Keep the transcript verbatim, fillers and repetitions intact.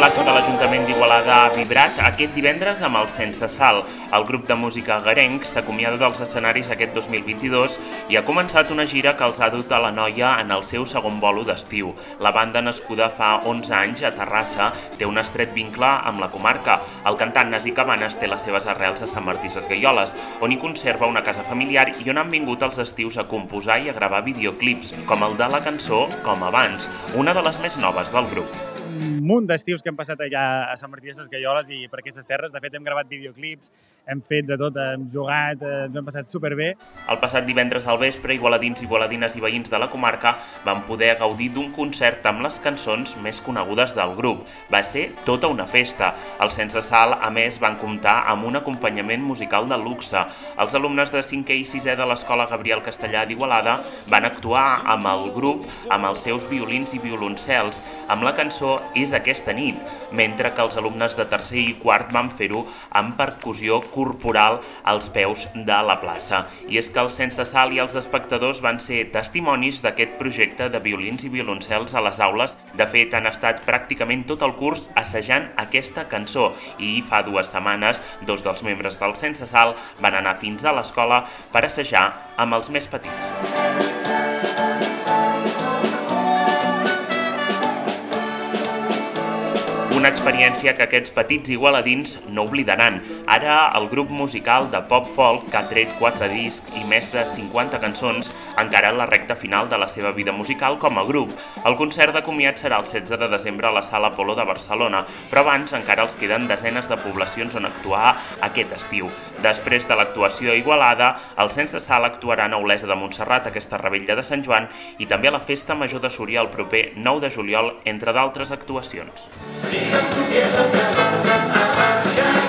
plaça de l'Ajuntament d'Igualada ha vibrat aquest divendres amb el Sense Sal. El grup de música Garenc s'acomiada dels escenaris aquest dos mil vint-i-dos i ha començat una gira que els ha dut a la Noia en el seu segon bolo d'estiu. La banda, nascuda fa onze anys a Terrassa, té un estret vincle amb la comarca. El cantant Nasi Cabanes té les seves arrels a Sant Martí Sesgueioles, on hi conserva una casa familiar i on han vingut els estius a composar i a gravar videoclips, com el de la cançó Com abans, una de les més noves del grup. Un munt d'estius que hem passat allà a Sant Martí de Sesgueioles i per aquestes terres. De fet, hem gravat videoclips, hem fet de tot, hem jugat, ens ho hem passat superbé. El passat divendres al vespre, igualadins, igualadines i veïns de la comarca van poder gaudir d'un concert amb les cançons més conegudes del grup. Va ser tota una festa. Els Sense Sal, a més, van comptar amb un acompanyament musical de luxe. Els alumnes de cinquè i sisè de l'Escola Gabriel Castellà d'Igualada van actuar amb el grup amb els seus violins i violoncels, amb la cançó És aquesta nit, mentre que els alumnes de tercer i quart van fer-ho amb percussió corporal als peus de la plaça. I és que els Sense Sal i els espectadors van ser testimonis d'aquest projecte de violins i violoncels a les aules. De fet, han estat pràcticament tot el curs assajant aquesta cançó i fa dues setmanes dos dels membres del Sense Sal van anar fins a l'escola per assajar amb els més petits. Una experiència que aquests petits igualadins no oblidaran. Ara el grup musical de pop-folk, que ha tret quatre discs i més de cinquanta cançons, encara en la recta final de la seva vida musical com a grup. El concert de comiat serà el setze de desembre a la Sala Apolo de Barcelona, però abans encara els queden desenes de poblacions on actuar aquest estiu. Després de l'actuació a Igualada, els Sense Sal actuaran a Olesa de Montserrat aquesta revetlla de Sant Joan i també a la Festa Major de Súria el proper nou de juliol, entre d'altres actuacions. Digue'm tu qui és el teu abans que